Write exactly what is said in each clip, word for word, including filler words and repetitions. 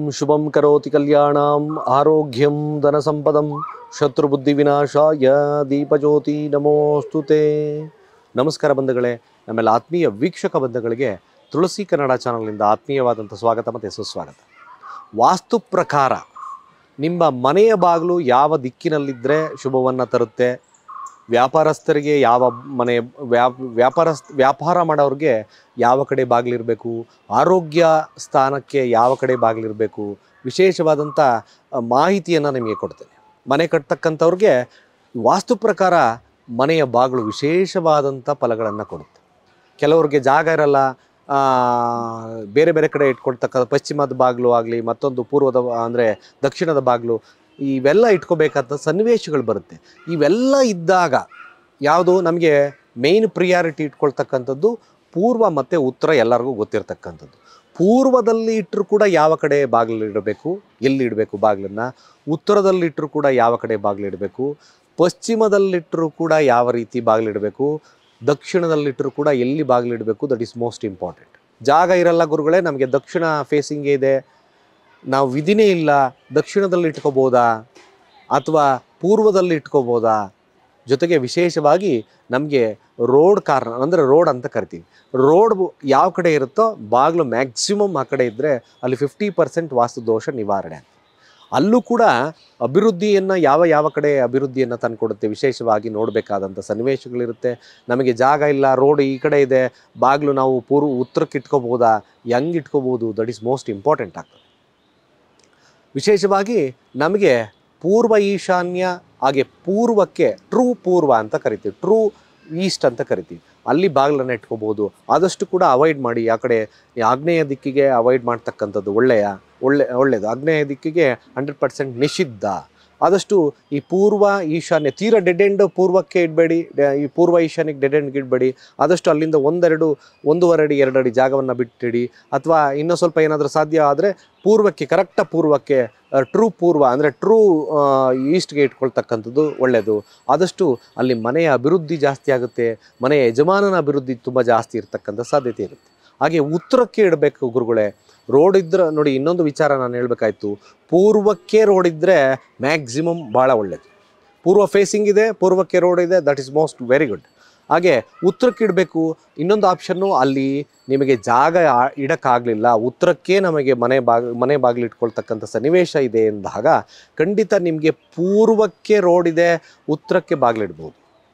ಶುಭಂ ಕರೋತಿ ಕಲ್ಯಾಣಂ ಆರೋಗ್ಯಂ ಧನಸಂಪದಂ ಶತ್ರುಬುದ್ಧಿವಿನಾಶಾಯ ದೀಪಜ್ಯೋತಿ ನಮೋಸ್ತುತೆ. ನಮಸ್ಕಾರ ಬಂಧುಗಳೇ, ನಮ್ಮೆಲ್ಲ ಆತ್ಮೀಯ ವೀಕ್ಷಕ ಬಂಧುಗಳಿಗೆ ತುಳಸಿ ಕನ್ನಡ ಚಾನಲ್ನಿಂದ ಆತ್ಮೀಯವಾದಂಥ ಸ್ವಾಗತ ಮತ್ತು ಸುಸ್ವಾಗತ. ವಾಸ್ತು ಪ್ರಕಾರ ನಿಮ್ಮ ಮನೆಯ ಬಾಗಿಲು ಯಾವ ದಿಕ್ಕಿನಲ್ಲಿದ್ದರೆ ಶುಭವನ್ನು ತರುತ್ತೆ, ವ್ಯಾಪಾರಸ್ಥರಿಗೆ ಯಾವ ಮನೆ ವ್ಯಾಪ್ ವ್ಯಾಪಾರ ವ್ಯಾಪಾರ ಮಾಡೋರಿಗೆ ಯಾವ ಕಡೆ ಬಾಗಿಲಿರಬೇಕು, ಆರೋಗ್ಯ ಸ್ಥಾನಕ್ಕೆ ಯಾವ ಕಡೆ ಬಾಗಿಲಿರಬೇಕು, ವಿಶೇಷವಾದಂಥ ಮಾಹಿತಿಯನ್ನು ನಿಮಗೆ ಕೊಡ್ತೇನೆ. ಮನೆ ಕಟ್ತಕ್ಕಂಥವ್ರಿಗೆ ವಾಸ್ತು ಪ್ರಕಾರ ಮನೆಯ ಬಾಗಿಲು ವಿಶೇಷವಾದಂಥ ಫಲಗಳನ್ನು ಕೊಡುತ್ತೆ. ಕೆಲವ್ರಿಗೆ ಜಾಗ ಇರಲ್ಲ, ಬೇರೆ ಬೇರೆ ಕಡೆ ಇಟ್ಕೊಳ್ತಕ್ಕ ಪಶ್ಚಿಮದ ಬಾಗಿಲು ಆಗಲಿ, ಮತ್ತೊಂದು ಪೂರ್ವದ ಅಂದರೆ ದಕ್ಷಿಣದ ಬಾಗಿಲು, ಇವೆಲ್ಲ ಇಟ್ಕೋಬೇಕಾದ ಸನ್ನಿವೇಶಗಳು ಬರುತ್ತೆ. ಇವೆಲ್ಲ ಇದ್ದಾಗ ಯಾವುದು ನಮಗೆ ಮೇಯ್ನ್ ಪ್ರಿಯಾರಿಟಿ ಇಟ್ಕೊಳ್ತಕ್ಕಂಥದ್ದು ಪೂರ್ವ ಮತ್ತು ಉತ್ತರ. ಎಲ್ಲರಿಗೂ ಗೊತ್ತಿರ್ತಕ್ಕಂಥದ್ದು ಪೂರ್ವದಲ್ಲಿ ಇಟ್ಟರೂ ಕೂಡ ಯಾವ ಕಡೆ ಬಾಗಿಲು ಇಡಬೇಕು, ಎಲ್ಲಿ ಇಡಬೇಕು ಬಾಗಿಲನ್ನು, ಉತ್ತರದಲ್ಲಿಟ್ಟರೂ ಕೂಡ ಯಾವ ಕಡೆ ಬಾಗಿಲು ಇಡಬೇಕು, ಪಶ್ಚಿಮದಲ್ಲಿಟ್ಟರೂ ಕೂಡ ಯಾವ ರೀತಿ ಬಾಗಿಲಿಡಬೇಕು, ದಕ್ಷಿಣದಲ್ಲಿಟ್ಟರೂ ಕೂಡ ಎಲ್ಲಿ ಬಾಗಿಲಿಡಬೇಕು. That is most important. ಜಾಗ ಇರಲ್ಲ ಗುರುಗಳೇ, ನಮಗೆ ದಕ್ಷಿಣ ಫೇಸಿಂಗೇ ಇದೆ, ನಾವು ವಿಧಿನೇ ಇಲ್ಲ, ದಕ್ಷಿಣದಲ್ಲಿ ಇಟ್ಕೋಬೋದಾ ಅಥವಾ ಪೂರ್ವದಲ್ಲಿ ಇಟ್ಕೋಬೋದಾ. ಜೊತೆಗೆ ವಿಶೇಷವಾಗಿ ನಮಗೆ ರೋಡ್ ಕಾರ್ನರ್ ಅಂದರೆ ರೋಡ್ ಅಂತ ಕರಿತೀವಿ, ರೋಡ್ ಯಾವ ಕಡೆ ಇರುತ್ತೋ ಬಾಗಿಲು ಮ್ಯಾಕ್ಸಿಮಮ್ ಆ ಕಡೆ ಇದ್ದರೆ ಅಲ್ಲಿ ಫಿಫ್ಟಿ ಪರ್ಸೆಂಟ್ ವಾಸ್ತು ದೋಷ ನಿವಾರಣೆ. ಅಲ್ಲೂ ಕೂಡ ಅಭಿವೃದ್ಧಿಯನ್ನು ಯಾವ ಯಾವ ಕಡೆ ಅಭಿವೃದ್ಧಿಯನ್ನು ತಂದುಕೊಡುತ್ತೆ, ವಿಶೇಷವಾಗಿ ನೋಡಬೇಕಾದಂಥ ಸನ್ನಿವೇಶಗಳಿರುತ್ತೆ. ನಮಗೆ ಜಾಗ ಇಲ್ಲ, ರೋಡ್ ಈ ಕಡೆ ಇದೆ, ಬಾಗಿಲು ನಾವು ಪೂರ್ವ ಉತ್ತರಕ್ಕೆ ಇಟ್ಕೋಬೋದಾ, ಹೆಂಗೆ ಇಟ್ಕೋಬೋದು, ದಟ್ ಈಸ್ ಮೋಸ್ಟ್ ಇಂಪಾರ್ಟೆಂಟ್ ಆಗ್ತದೆ. ವಿಶೇಷವಾಗಿ ನಮಗೆ ಪೂರ್ವ ಈಶಾನ್ಯ ಹಾಗೆ ಪೂರ್ವಕ್ಕೆ ಟ್ರೂ ಪೂರ್ವ ಅಂತ ಕರಿತೀವಿ, ಟ್ರೂ ಈಸ್ಟ್ ಅಂತ ಕರಿತೀವಿ, ಅಲ್ಲಿ ಬಾಗಿಲನ್ನು ಇಟ್ಕೋಬೋದು. ಆದಷ್ಟು ಕೂಡ ಅವಾಯ್ಡ್ ಮಾಡಿ, ಆ ಕಡೆ ಆಗ್ನೇಯ ದಿಕ್ಕಿಗೆ ಅವಾಯ್ಡ್ ಮಾಡ್ತಕ್ಕಂಥದ್ದು ಒಳ್ಳೆಯ ಒಳ್ಳೆ ಒಳ್ಳೆಯದು. ಆಗ್ನೇಯ ದಿಕ್ಕಿಗೆ ಹಂಡ್ರೆಡ್ ಪರ್ಸೆಂಟ್ ನಿಷಿದ್ಧ. ಆದಷ್ಟು ಈ ಪೂರ್ವ ಈಶಾನ್ಯ ತೀರ ಡೆಡ್ ಎಂಡ್ ಪೂರ್ವಕ್ಕೆ ಇಡಬೇಡಿ, ಈ ಪೂರ್ವ ಈಶಾನ್ಯಕ್ಕೆ ಡೆಡ್ ಎಂಡ್ಗೆ ಇಡಬೇಡಿ. ಆದಷ್ಟು ಅಲ್ಲಿಂದ ಒಂದೆರಡು ಒಂದೂವರೆ ಅಡಿ ಎರಡು ಅಡಿ ಜಾಗವನ್ನು ಬಿಟ್ಟಿಡಿ, ಅಥವಾ ಇನ್ನೂ ಸ್ವಲ್ಪ ಏನಾದರೂ ಸಾಧ್ಯ ಆದರೆ ಪೂರ್ವಕ್ಕೆ, ಕರೆಕ್ಟ ಪೂರ್ವಕ್ಕೆ, ಟ್ರೂ ಪೂರ್ವ ಅಂದರೆ ಟ್ರೂ ಈಸ್ಟ್ಗೆ ಇಟ್ಕೊಳ್ತಕ್ಕಂಥದ್ದು ಒಳ್ಳೆಯದು. ಆದಷ್ಟು ಅಲ್ಲಿ ಮನೆಯ ಅಭಿವೃದ್ಧಿ ಜಾಸ್ತಿ ಆಗುತ್ತೆ, ಮನೆಯ ಯಜಮಾನನ ಅಭಿವೃದ್ಧಿ ತುಂಬ ಜಾಸ್ತಿ ಇರತಕ್ಕಂಥ ಸಾಧ್ಯತೆ ಇರುತ್ತೆ. ಹಾಗೆ ಉತ್ತರಕ್ಕೆ ಇಡಬೇಕು ಗುರುಗಳೇ. ರೋಡ್ ಇದ್ರೆ ನೋಡಿ, ಇನ್ನೊಂದು ವಿಚಾರ ನಾನು ಹೇಳಬೇಕಾಯ್ತು, ಪೂರ್ವಕ್ಕೆ ರೋಡ್ ಇದ್ದರೆ ಮ್ಯಾಕ್ಸಿಮಮ್ ಭಾಳ ಒಳ್ಳೆಯದು. ಪೂರ್ವ ಫೇಸಿಂಗ್ ಇದೆ, ಪೂರ್ವಕ್ಕೆ ರೋಡ್ ಇದೆ, that is most very good. ಹಾಗೆ ಉತ್ತರಕ್ಕೆ ಇಡಬೇಕು. ಇನ್ನೊಂದು ಆಪ್ಷನ್ನು, ಅಲ್ಲಿ ನಿಮಗೆ ಜಾಗ ಇಡೋಕ್ಕಾಗಲಿಲ್ಲ, ಉತ್ತರಕ್ಕೆ ನಮಗೆ ಮನೆ ಬಾಗಿ ಮನೆ ಬಾಗಿಲು ಇಟ್ಕೊಳ್ತಕ್ಕಂಥ ಸನ್ನಿವೇಶ ಇದೆ ಎಂದಾಗ ಖಂಡಿತ ನಿಮಗೆ ಪೂರ್ವಕ್ಕೆ ರೋಡ್ ಇದೆ, ಉತ್ತರಕ್ಕೆ ಬಾಗಿಲಿಡ್ಬೋದು.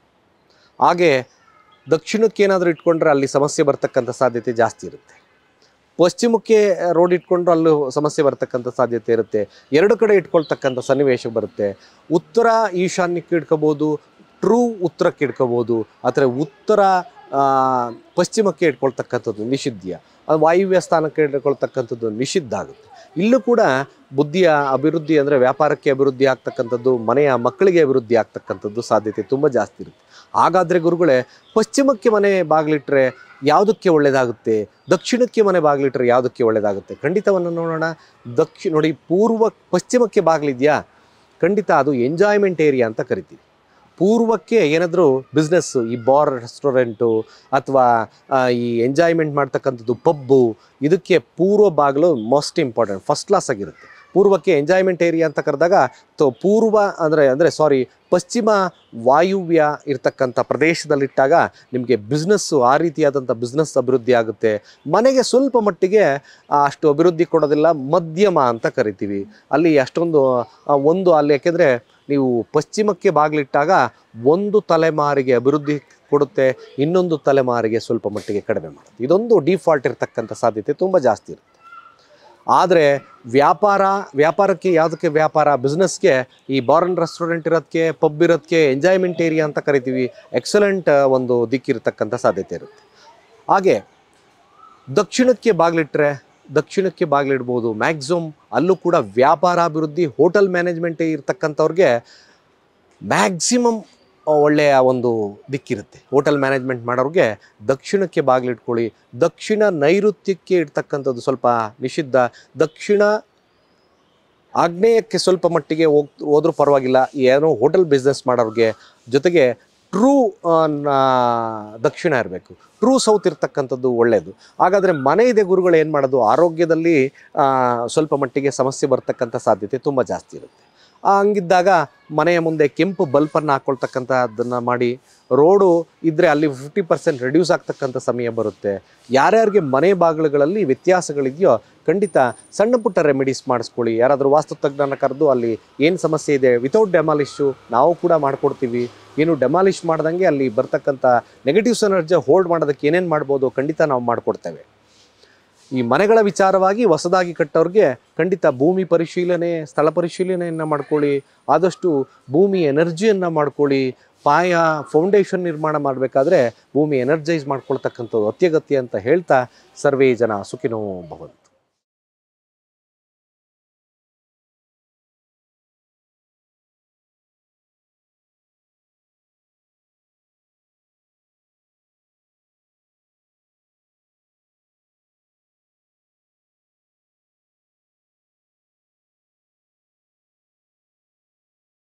ಹಾಗೆ ದಕ್ಷಿಣಕ್ಕೆ ಏನಾದರೂ ಇಟ್ಕೊಂಡ್ರೆ ಅಲ್ಲಿ ಸಮಸ್ಯೆ ಬರ್ತಕ್ಕಂಥ ಸಾಧ್ಯತೆ ಜಾಸ್ತಿ ಇರುತ್ತೆ. ಪಶ್ಚಿಮಕ್ಕೆ ರೋಡ್ ಇಟ್ಕೊಂಡ್ರೆ ಅಲ್ಲೂ ಸಮಸ್ಯೆ ಬರ್ತಕ್ಕಂಥ ಸಾಧ್ಯತೆ ಇರುತ್ತೆ. ಎರಡು ಕಡೆ ಇಟ್ಕೊಳ್ತಕ್ಕಂಥ ಸನ್ನಿವೇಶ ಬರುತ್ತೆ. ಉತ್ತರ ಈಶಾನ್ಯಕ್ಕೆ ಇಟ್ಕೋಬೋದು, ಟ್ರೂ ಉತ್ತರಕ್ಕೆ ಇಟ್ಕೋಬೋದು, ಆದರೆ ಉತ್ತರ ಪಶ್ಚಿಮಕ್ಕೆ ಇಟ್ಕೊಳ್ತಕ್ಕಂಥದ್ದು ನಿಷಿದ್ಧ. ಅದು ವಾಯುವ್ಯ ಸ್ಥಾನಕ್ಕೆ ಇಟ್ಕೊಳ್ತಕ್ಕಂಥದ್ದು ನಿಷಿದ್ಧ ಆಗುತ್ತೆ. ಇಲ್ಲೂ ಕೂಡ ಬುದ್ಧಿಯ ಅಭಿವೃದ್ಧಿ ಅಂದರೆ ವ್ಯಾಪಾರಕ್ಕೆ ಅಭಿವೃದ್ಧಿ ಆಗ್ತಕ್ಕಂಥದ್ದು, ಮನೆಯ ಮಕ್ಕಳಿಗೆ ಅಭಿವೃದ್ಧಿ ಆಗ್ತಕ್ಕಂಥದ್ದು ಸಾಧ್ಯತೆ ತುಂಬ ಜಾಸ್ತಿ ಇರುತ್ತೆ. ಹಾಗಾದರೆ ಗುರುಗಳೇ, ಪಶ್ಚಿಮಕ್ಕೆ ಮನೆ ಬಾಗಿಲಿಟ್ರೆ ಯಾವುದಕ್ಕೆ ಒಳ್ಳೆಯದಾಗುತ್ತೆ, ದಕ್ಷಿಣಕ್ಕೆ ಮನೆ ಬಾಗಿಲಿಟ್ರೆ ಯಾವುದಕ್ಕೆ ಒಳ್ಳೆಯದಾಗುತ್ತೆ, ಖಂಡಿತವನ್ನು ನೋಡೋಣ. ದಕ್ಷಿಣ ನೋಡಿ, ಪೂರ್ವ ಪಶ್ಚಿಮಕ್ಕೆ ಬಾಗಿಲಿದೆಯಾ, ಖಂಡಿತ ಅದು ಎಂಜಾಯ್ಮೆಂಟ್ ಏರಿಯಾ ಅಂತ ಕರಿತೀವಿ. ಪೂರ್ವಕ್ಕೆ ಏನಾದರೂ ಬಿಸ್ನೆಸ್ಸು, ಈ ಬಾರ್ ರೆಸ್ಟೋರೆಂಟು ಅಥವಾ ಈ ಎಂಜಾಯ್ಮೆಂಟ್ ಮಾಡ್ತಕ್ಕಂಥದ್ದು ಪಬ್ಬು, ಇದಕ್ಕೆ ಪೂರ್ವ ಬಾಗಿಲು ಮೋಸ್ಟ್ ಇಂಪಾರ್ಟೆಂಟ್, ಫಸ್ಟ್ ಕ್ಲಾಸ್ ಆಗಿರುತ್ತೆ. ಪೂರ್ವಕ್ಕೆ ಎಂಜಾಯ್ಮೆಂಟ್ ಏರಿಯಾ ಅಂತ ಕರೆದಾಗ ತೊ ಪೂರ್ವ ಅಂದರೆ ಅಂದರೆ ಸಾರಿ ಪಶ್ಚಿಮ ವಾಯುವ್ಯ ಇರ್ತಕ್ಕಂಥ ಪ್ರದೇಶದಲ್ಲಿಟ್ಟಾಗ ನಿಮಗೆ ಬಿಸ್ನೆಸ್ಸು, ಆ ರೀತಿಯಾದಂಥ ಬಿಸ್ನೆಸ್ ಅಭಿವೃದ್ಧಿ ಆಗುತ್ತೆ. ಮನೆಗೆ ಸ್ವಲ್ಪ ಮಟ್ಟಿಗೆ ಅಷ್ಟು ಅಭಿವೃದ್ಧಿ ಕೊಡೋದಿಲ್ಲ, ಮಧ್ಯಮ ಅಂತ ಕರಿತೀವಿ. ಅಲ್ಲಿ ಅಷ್ಟೊಂದು ಒಂದು ಅಲ್ಲಿ ಯಾಕೆಂದರೆ ನೀವು ಪಶ್ಚಿಮಕ್ಕೆ ಬಾಗಿಲಿಟ್ಟಾಗ ಒಂದು ತಲೆಮಾರಿಗೆ ಅಭಿವೃದ್ಧಿ ಕೊಡುತ್ತೆ, ಇನ್ನೊಂದು ತಲೆಮಾರಿಗೆ ಸ್ವಲ್ಪ ಮಟ್ಟಿಗೆ ಕಡಿಮೆ ಮಾಡುತ್ತೆ. ಇದೊಂದು ಡಿಫಾಲ್ಟ್ ಇರತಕ್ಕಂಥ ಸಾಧ್ಯತೆ ತುಂಬ ಜಾಸ್ತಿ ಇರುತ್ತೆ. ಆದರೆ ವ್ಯಾಪಾರ ವ್ಯಾಪಾರಕ್ಕೆ ಯಾವುದಕ್ಕೆ ವ್ಯಾಪಾರ, ಬಿಸ್ನೆಸ್ಗೆ ಈ ಬಾರ್ ಆ್ಯಂಡ್ ರೆಸ್ಟೋರೆಂಟ್ ಇರೋದಕ್ಕೆ, ಪಬ್ ಇರೋದಕ್ಕೆ ಎಂಜಾಯ್ಮೆಂಟ್ ಏರಿಯಾ ಅಂತ ಕರಿತೀವಿ, ಎಕ್ಸಲೆಂಟ್ ಒಂದು ದಿಕ್ಕಿರತಕ್ಕಂಥ ಸಾಧ್ಯತೆ ಇರುತ್ತೆ. ಹಾಗೆ ದಕ್ಷಿಣಕ್ಕೆ ಬಾಗಿಲಿಟ್ರೆ ದಕ್ಷಿಣಕ್ಕೆ ಬಾಗಿಲಿಡ್ಬೋದು ಮ್ಯಾಕ್ಸಿಮಮ್. ಅಲ್ಲೂ ಕೂಡ ವ್ಯಾಪಾರ ಅಭಿವೃದ್ಧಿ, ಹೋಟೆಲ್ ಮ್ಯಾನೇಜ್ಮೆಂಟ್ ಇರ್ತಕ್ಕಂಥವ್ರಿಗೆ ಮ್ಯಾಕ್ಸಿಮಮ್ ಒಳ್ಳೆಯ ಒಂದು ದಿಕ್ಕಿರುತ್ತೆ. ಹೋಟೆಲ್ ಮ್ಯಾನೇಜ್ಮೆಂಟ್ ಮಾಡೋರಿಗೆ ದಕ್ಷಿಣಕ್ಕೆ ಬಾಗಿಲಿಟ್ಕೊಳ್ಳಿ. ದಕ್ಷಿಣ ನೈಋತ್ಯಕ್ಕೆ ಇಡ್ತಕ್ಕಂಥದ್ದು ಸ್ವಲ್ಪ ನಿಷಿದ್ಧ. ದಕ್ಷಿಣ ಆಗ್ನೇಯಕ್ಕೆ ಸ್ವಲ್ಪ ಮಟ್ಟಿಗೆ ಹೋಗ್ ಹೋದ್ರೂ ಪರವಾಗಿಲ್ಲ, ಏನೋ ಹೋಟೆಲ್ ಬಿಸ್ನೆಸ್ ಮಾಡೋರಿಗೆ. ಜೊತೆಗೆ ಟ್ರೂ ದಕ್ಷಿಣ ಇರಬೇಕು, ಟ್ರೂ ಸೌತ್ ಇರ್ತಕ್ಕಂಥದ್ದು ಒಳ್ಳೆಯದು. ಹಾಗಾದರೆ ಮನೆ ಇದೆ ಗುರುಗಳು ಏನು ಮಾಡೋದು, ಆರೋಗ್ಯದಲ್ಲಿ ಸ್ವಲ್ಪ ಮಟ್ಟಿಗೆ ಸಮಸ್ಯೆ ಬರ್ತಕ್ಕಂಥ ಸಾಧ್ಯತೆ ತುಂಬ ಜಾಸ್ತಿ ಇರುತ್ತೆ. ಹಂಗಿದ್ದಾಗ ಮನೆಯ ಮುಂದೆ ಕೆಂಪು ಬಲ್ಪನ್ನು ಹಾಕ್ಕೊಳ್ತಕ್ಕಂಥದ್ದನ್ನು ಮಾಡಿ, ರೋಡು ಇದ್ದರೆ ಅಲ್ಲಿ ಫಿಫ್ಟಿ ಪರ್ಸೆಂಟ್ ರೆಡ್ಯೂಸ್ ಆಗ್ತಕ್ಕಂಥ ಸಮಯ ಬರುತ್ತೆ. ಯಾರ್ಯಾರಿಗೆ ಮನೆ ಬಾಗಿಲುಗಳಲ್ಲಿ ವ್ಯತ್ಯಾಸಗಳಿದೆಯೋ ಖಂಡಿತ ಸಣ್ಣ ಪುಟ್ಟ ರೆಮಿಡೀಸ್ ಮಾಡಿಸ್ಕೊಳ್ಳಿ. ಯಾರಾದರೂ ವಾಸ್ತುತಜ್ಞನ ಕರೆದು ಅಲ್ಲಿ ಏನು ಸಮಸ್ಯೆ ಇದೆ ವಿತೌಟ್ ಡೆಮಾಲಿಶು ನಾವು ಕೂಡ ಮಾಡಿಕೊಡ್ತೀವಿ. ಏನು ಡೆಮಾಲಿಷ್ ಮಾಡ್ದಂಗೆ ಅಲ್ಲಿ ಬರ್ತಕ್ಕಂಥ ನೆಗೆಟಿವ್ಸ್ ಎನರ್ಜಿ ಹೋಲ್ಡ್ ಮಾಡೋದಕ್ಕೆ ಏನೇನು ಮಾಡ್ಬೋದು ಖಂಡಿತ ನಾವು ಮಾಡಿಕೊಡ್ತೇವೆ. ಈ ಮನೆಗಳ ವಿಚಾರವಾಗಿ ಹೊಸದಾಗಿ ಕಟ್ಟೋರಿಗೆ ಖಂಡಿತ ಭೂಮಿ ಪರಿಶೀಲನೆ, ಸ್ಥಳ ಪರಿಶೀಲನೆಯನ್ನು ಮಾಡ್ಕೊಳ್ಳಿ. ಆದಷ್ಟು ಭೂಮಿ ಎನರ್ಜಿಯನ್ನು ಮಾಡ್ಕೊಳ್ಳಿ. ಪಾಯ ಫೌಂಡೇಶನ್ ನಿರ್ಮಾಣ ಮಾಡಬೇಕಾದ್ರೆ ಭೂಮಿ ಎನರ್ಜೈಸ್ ಮಾಡ್ಕೊಳ್ತಕ್ಕಂಥದ್ದು ಅತ್ಯಗತ್ಯ ಅಂತ ಹೇಳ್ತಾ ಸರ್ವೇ ಜನ ಸುಖಿನೋ ಭವಂತು.